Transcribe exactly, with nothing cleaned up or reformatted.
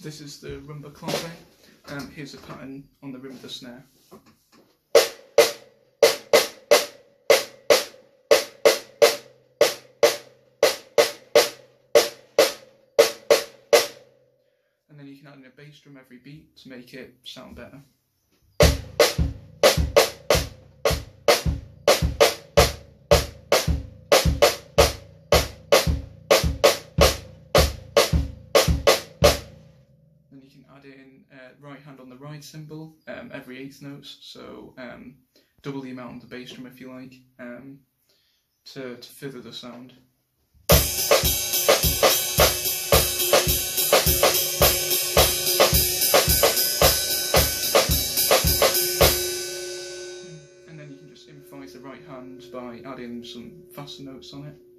So this is the Rumba Clave. Um, here's a pattern on the rim of the snare. And then you can add in a bass drum every beat to make it sound better. Then you can add in uh, right hand on the ride cymbal um, every eighth notes, so um, double the amount on the bass drum if you like, um, to, to further the sound. And then you can just improvise the right hand by adding some faster notes on it.